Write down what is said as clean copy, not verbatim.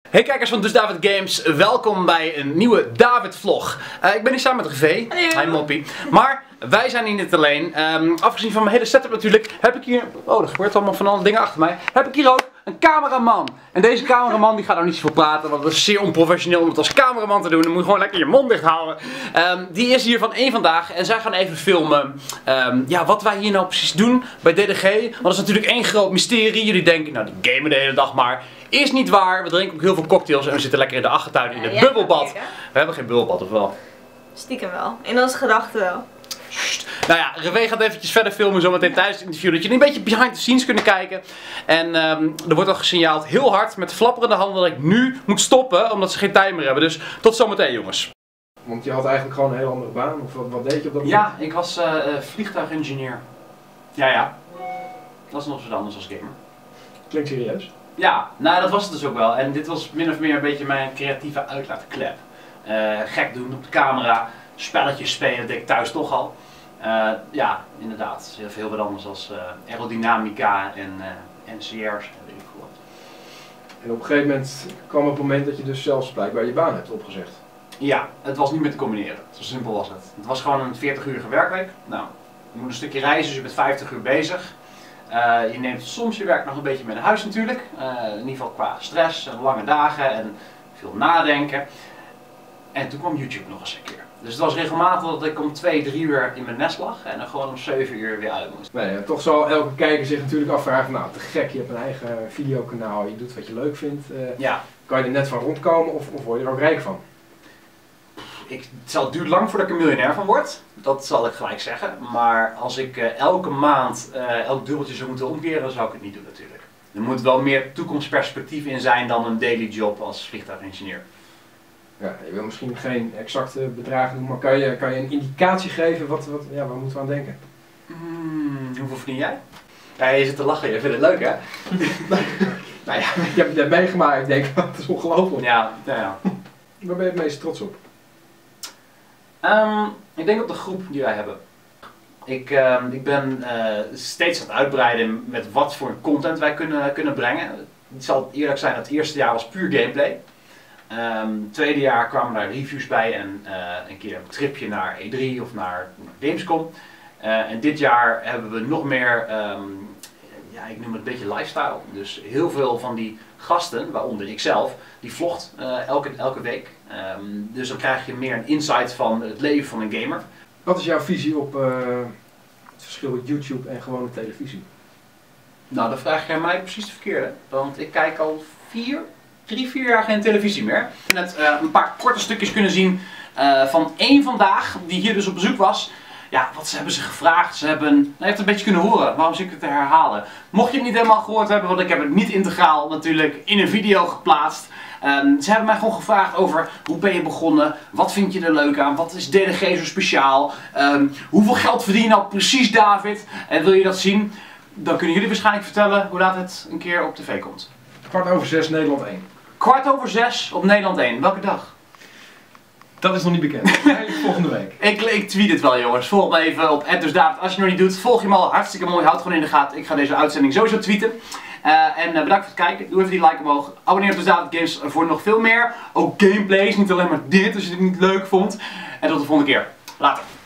Hey kijkers van Dus David Games, welkom bij een nieuwe David vlog. Ik ben hier samen met Revee. Hi Moppie. Maar wij zijn hier niet alleen. Afgezien van mijn hele setup natuurlijk, heb ik hier... Oh, er gebeurt allemaal van alle dingen achter mij. Heb ik hier ook een cameraman. En deze cameraman die gaat nou niet zoveel praten, want dat is zeer onprofessioneel om het als cameraman te doen. Dan moet je gewoon lekker je mond dicht houden. Die is hier van één vandaag en zij gaan even filmen ja, wat wij hier nou precies doen bij DDG. Want dat is natuurlijk één groot mysterie. Jullie denken, nou die gamen de hele dag maar. Is niet waar, we drinken ook heel veel cocktails en we zitten lekker in de achtertuin in het bubbelbad. We hebben geen bubbelbad, of wel? Stiekem wel, in onze gedachten wel. Nou ja, Revee gaat eventjes verder filmen zometeen tijdens het interview, dat jullie een beetje behind the scenes kunnen kijken. En er wordt al gesignaald heel hard met flapperende handen dat ik nu moet stoppen, omdat ze geen timer hebben. Dus tot zometeen jongens. Want je had eigenlijk gewoon een hele andere baan, of wat deed je op dat moment? Ja, ik was vliegtuigingenieur. Ja. Dat is nog wat anders als gamer. Klinkt serieus. Ja, nou dat was het dus ook wel. En dit was min of meer een beetje mijn creatieve uitlaatklep. Gek doen op de camera, spelletjes spelen, dat deed ik thuis toch al. Ja, inderdaad. Heel wat anders als aerodynamica en NCR's en weet ik veel wat. En op een gegeven moment kwam het moment dat je dus zelfs blijkbaar je baan hebt opgezegd. Ja, het was niet meer te combineren. Zo simpel was het. Het was gewoon een 40-urige werkweek. Nou, je moet een stukje reizen, dus je bent 50 uur bezig. Je neemt soms je werk nog een beetje mee naar huis natuurlijk. In ieder geval qua stress en lange dagen en veel nadenken. En toen kwam YouTube nog eens een keer. Dus het was regelmatig dat ik om 2, 3 uur in mijn nest lag en dan gewoon om 7 uur weer uit moest. Nee, toch zal elke kijker zich natuurlijk afvragen, nou te gek, je hebt een eigen videokanaal, je doet wat je leuk vindt. Ja. Kan je er net van rondkomen of word je er ook rijk van? Het duurt lang voordat ik er miljonair van word, dat zal ik gelijk zeggen. Maar als ik elke maand elk dubbeltje zou moeten omkeren, dan zou ik het niet doen natuurlijk. Er moet wel meer toekomstperspectief in zijn dan een daily job als vliegtuigingenieur. Ja, je wil misschien geen exacte bedragen doen, maar kan je een indicatie geven waar moeten we aan denken? Hoeveel verdien jij? Ja, je zit te lachen, je vindt het leuk hè? Nou ja, ik heb het net meegemaakt, ik denk dat is ongelooflijk. Ja. Waar ben je het meest trots op? Ik denk op de groep die wij hebben. Ik ben steeds aan het uitbreiden met wat voor content wij kunnen brengen. Het zal eerlijk zijn dat het eerste jaar was puur gameplay. Het tweede jaar kwamen daar reviews bij en een keer een tripje naar E3 of naar Gamescom. En dit jaar hebben we nog meer, ja, ik noem het een beetje lifestyle. Dus heel veel van die gasten, waaronder ikzelf, die vlogt elke week. Dus dan krijg je meer een insight van het leven van een gamer. Wat is jouw visie op het verschil met YouTube en gewone televisie? Nou, dan vraag jij mij precies de verkeerde. Want ik kijk al 3, 4 jaar geen televisie meer. Ik heb net een paar korte stukjes kunnen zien van één vandaag, die hier dus op bezoek was. Ja, wat hebben ze gevraagd? Ze hebben, nou, je hebt het een beetje kunnen horen, waarom zit ik het te herhalen? Mocht je het niet helemaal gehoord hebben, want ik heb het niet integraal natuurlijk in een video geplaatst. Ze hebben mij gewoon gevraagd over hoe ben je begonnen, wat vind je er leuk aan, wat is DDG zo speciaal, hoeveel geld verdien je nou precies David? En wil je dat zien, dan kunnen jullie waarschijnlijk vertellen hoe laat het een keer op tv komt. 6:15 Nederland 1. 6:15 op Nederland 1. Welke dag? Dat is nog niet bekend. Eigenlijk volgende week. Ik tweet het wel jongens. Volg me even op @dusdavid. Als je het nog niet doet, volg je me al. Hartstikke mooi. Houd gewoon in de gaten. Ik ga deze uitzending sowieso tweeten. En bedankt voor het kijken. Doe even die like omhoog. Abonneer op Dus David Games voor nog veel meer. Ook gameplays. Niet alleen maar dit als je het niet leuk vond. En tot de volgende keer. Later.